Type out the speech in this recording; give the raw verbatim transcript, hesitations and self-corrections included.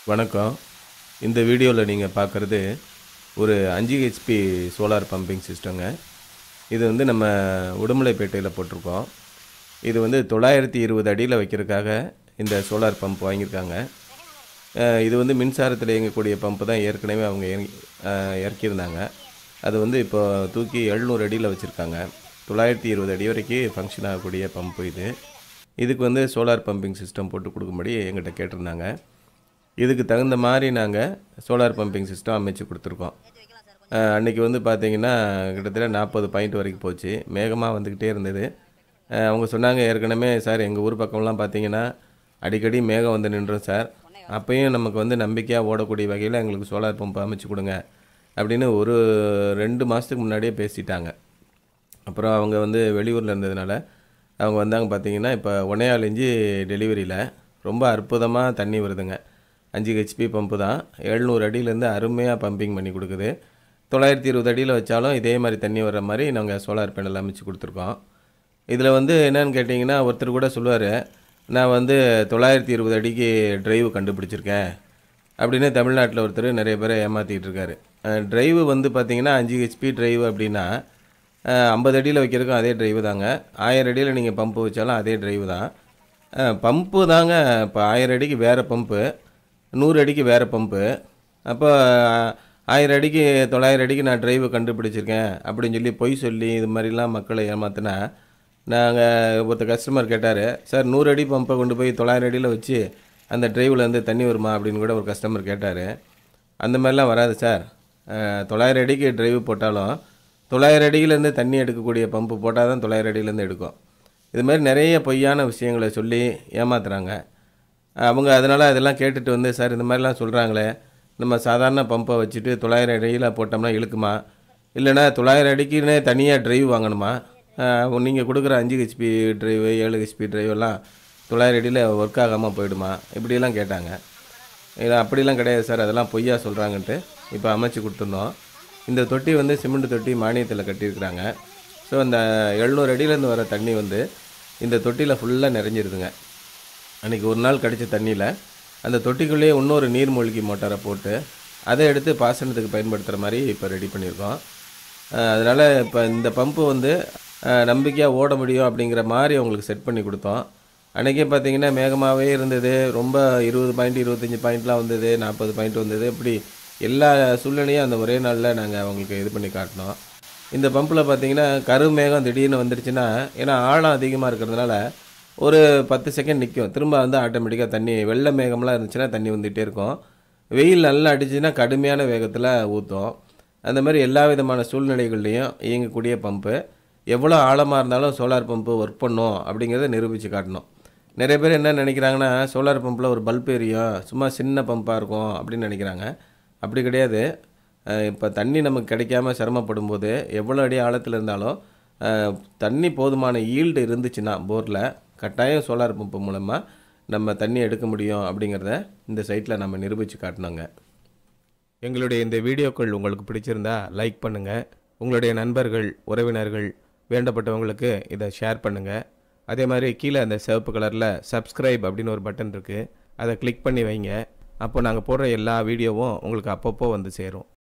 வணக்கம். இந்த வீடியோவில் நீங்கள் பார்க்குறது ஒரு அஞ்சு ஹெச்பி சோலார் பம்பிங் சிஸ்டங்க. இது வந்து நம்ம உடுமலைப்பேட்டையில் போட்டிருக்கோம். இது வந்து தொள்ளாயிரத்தி இருபது அடியில் வைக்கிறதுக்காக இந்த சோலார் பம்ப் வாங்கியிருக்காங்க. இது வந்து மின்சாரத்தில் இயங்கக்கூடிய பம்பு தான் ஏற்கனவே அவங்க இறக்கியிருந்தாங்க. அது வந்து இப்போ தூக்கி எழுநூறு அடியில் வச்சுருக்காங்க. தொள்ளாயிரத்தி இருபது அடி வரைக்கும் ஃபங்க்ஷன் ஆகக்கூடிய பம்பு இது. இதுக்கு வந்து சோலார் பம்பிங் சிஸ்டம் போட்டு கொடுக்கும்படி எங்கிட்ட கேட்டிருந்தாங்க. இதுக்கு தகுந்த மாதிரி நாங்கள் சோலார் பம்பிங் சிஸ்டம் அமைச்சு கொடுத்துருக்கோம். அன்றைக்கி வந்து பார்த்திங்கன்னா கிட்டத்தட்ட நாற்பது பாயிண்ட் வரைக்கும் போச்சு. மேகமாக வந்துக்கிட்டே இருந்தது. அவங்க சொன்னாங்க, ஏற்கனவே சார் எங்கள் ஊர் பக்கம்லாம் பார்த்திங்கன்னா அடிக்கடி மேகம் வந்து நின்றோம் சார், அப்போயும் நமக்கு வந்து நம்பிக்கையாக ஓடக்கூடிய வகையில் எங்களுக்கு சோலார் பம்பு அமைச்சு கொடுங்க அப்படின்னு ஒரு ரெண்டு மாதத்துக்கு முன்னாடியே பேசிட்டாங்க. அப்புறம் அவங்க வந்து வெளியூரில் இருந்ததுனால அவங்க வந்தாங்க. பார்த்திங்கன்னா இப்போ ஒன்னேகால் இன்ச்சு டெலிவரியில் ரொம்ப அற்புதமாக தண்ணி வருதுங்க. அஞ்சு ஹெச்பி பம்பு தான். எழுநூறு அடியிலேருந்து அருமையாக பம்பிங் பண்ணி கொடுக்குது. தொள்ளாயிரத்தி இருபது அடியில் வச்சாலும் இதே மாதிரி தண்ணி வர்ற மாதிரி நாங்கள் சோலார் பேனல் அமைச்சு கொடுத்துருக்கோம். இதில் வந்து என்னென்னு கேட்டிங்கன்னா, ஒருத்தர் கூட சொல்லுவார், நான் வந்து தொள்ளாயிரத்தி இருபது அடிக்கு ட்ரைவ் கண்டுபிடிச்சிருக்கேன் அப்படின்னு தமிழ்நாட்டில் ஒருத்தர் நிறைய பேரை ஏமாற்றிக்கிட்டு இருக்காரு. ட்ரைவ் வந்து பார்த்திங்கன்னா அஞ்சு ஹெச்பி ட்ரைவ் அப்படின்னா ஐம்பது அடியில் வைக்கிறதுக்கும் அதே ட்ரைவு தாங்க. ஆயிரம் அடியில் நீங்கள் பம்பு வச்சாலும் அதே ட்ரைவு தான். பம்பு தாங்க. இப்போ ஆயிரம் அடிக்கு வேறு பம்பு, நூறு அடிக்கு வேறு பம்பு. அப்போ ஆயிரம் அடிக்கு தொள்ளாயிரம் அடிக்கு நான் ட்ரைவு கண்டுபிடிச்சிருக்கேன் அப்படின்னு சொல்லி பொய் சொல்லி இது மாதிரிலாம் மக்களை ஏமாத்தினா, நாங்கள் ஒருத்தர் கஸ்டமர் கேட்டார், சார் நூறு அடி பம்பை கொண்டு போய் தொள்ளாயிரம் அடியில் வச்சு அந்த ட்ரைவில் வந்து தண்ணி வருமா அப்படின்னு கூட ஒரு கஸ்டமர் கேட்டார். அந்த மாதிரிலாம் வராது சார். தொள்ளாயிரம் அடிக்கு ட்ரைவு போட்டாலும் தொள்ளாயிரம் அடியிலேருந்து தண்ணி எடுக்கக்கூடிய பம்பு போட்டால் தான் தொள்ளாயிரம் அடியிலேருந்து எடுக்கும். இது மாதிரி நிறைய பொய்யான விஷயங்களை சொல்லி ஏமாத்துறாங்க அவங்க. அதனால் அதெல்லாம் கேட்டுட்டு வந்து, சார் இந்த மாதிரிலாம் சொல்கிறாங்களே, நம்ம சாதாரண பம்பை வச்சுட்டு தொள்ளாயிரம் அடியில் போட்டோம்னா இழுக்குமா, இல்லைனா தொள்ளாயிரம் அடிக்குன்னே தனியாக ட்ரைவ் வாங்கணுமா, நீங்கள் கொடுக்குற அஞ்சு ஹெச்பி ட்ரைவு ஏழு ஹெச்பி ட்ரைவெல்லாம் தொள்ளாயிரம் அடியில் ஒர்க் ஆகாமல் போயிடுமா, இப்படிலாம் கேட்டாங்க. இல்லை அப்படிலாம் கிடையாது சார், அதெல்லாம் பொய்யா சொல்கிறாங்கன்ட்டு இப்போ அமைச்சு கொடுத்துருந்தோம். இந்த தொட்டி வந்து சிமெண்ட் தொட்டி மானியத்தில் கட்டியிருக்கிறாங்க. ஸோ அந்த எழுநூறு அடியிலேருந்து வர தண்ணி வந்து இந்த தொட்டியில் ஃபுல்லாக நிறைஞ்சிருதுங்க. அன்றைக்கி ஒரு நாள் கடித்த தண்ணியில் அந்த தொட்டிக்குள்ளேயே இன்னொரு நீர்மூழ்கி மோட்டாரை போட்டு அதை எடுத்து பாசனத்துக்கு பயன்படுத்துகிற மாதிரி இப்போ ரெடி பண்ணியிருக்கோம். அதனால் இப்போ இந்த பம்பு வந்து நம்பிக்கையாக ஓட முடியும் அப்படிங்கிற மாதிரி அவங்களுக்கு செட் பண்ணி கொடுத்தோம். அன்றைக்கே பார்த்திங்கன்னா மேகமாகவே இருந்தது. ரொம்ப இருபது பாயிண்ட் இருபத்தஞ்சி பாயிண்ட்லாம் வந்தது, நாற்பது பாயிண்ட் வந்தது. இப்படி எல்லா சூழ்நிலையும் அந்த ஒரே நாளில் நாங்கள் அவங்களுக்கு இது பண்ணி காட்டினோம். இந்த பம்பில் பார்த்திங்கன்னா கரு மேகம் திடீர்னு வந்துருச்சுன்னா, ஏன்னா ஆழம் அதிகமாக இருக்கிறதுனால ஒரு பத்து செகண்ட் நிற்கும், திரும்ப வந்து ஆட்டோமேட்டிக்காக தண்ணி, வெள்ளை மேகம்லாம் இருந்துச்சுன்னா தண்ணி வந்துகிட்டே இருக்கும். வெயில் நல்லா அடிச்சுன்னா கடுமையான வேகத்தில் ஊற்றும். அந்த மாதிரி எல்லா விதமான சூழ்நிலைகள்லேயும் இயங்கக்கூடிய பம்பு. எவ்வளோ ஆழமாக இருந்தாலும் சோலார் பம்பு ஒர்க் பண்ணும் அப்படிங்கிறத நிரூபித்து காட்டணும். நிறைய பேர் என்ன நினைக்கிறாங்கன்னா, சோலார் பம்பில் ஒரு பல்ப் எரியும், சும்மா சின்ன பம்பாக இருக்கும் அப்படின்னு நினைக்கிறாங்க. அப்படி கிடையாது. இப்போ தண்ணி நமக்கு கிடைக்காம சிரமப்படும் போது எவ்வளோ அடி ஆழத்தில் இருந்தாலும் தண்ணி போதுமான ஈல்டு இருந்துச்சுன்னா போரில் கட்டாயம் சோலார் பம்பு மூலமாக நம்ம தண்ணி எடுக்க முடியும் அப்படிங்கிறத இந்த சைட்டில் நம்ம நிரூபித்து காட்டினோங்க. எங்களுடைய இந்த வீடியோக்கள் உங்களுக்கு பிடிச்சிருந்தா லைக் பண்ணுங்கள். உங்களுடைய நண்பர்கள், உறவினர்கள், வேண்டப்பட்டவங்களுக்கு இதை ஷேர் பண்ணுங்கள். அதே மாதிரி கீழே அந்த சிவப்பு கலரில் சப்ஸ்கிரைப் அப்படின்னு ஒரு பட்டன் இருக்குது, அதை கிளிக் பண்ணி வைங்க. அப்போ நாங்கள் போடுற எல்லா வீடியோவும் உங்களுக்கு அப்பப்போ வந்து சேரும்.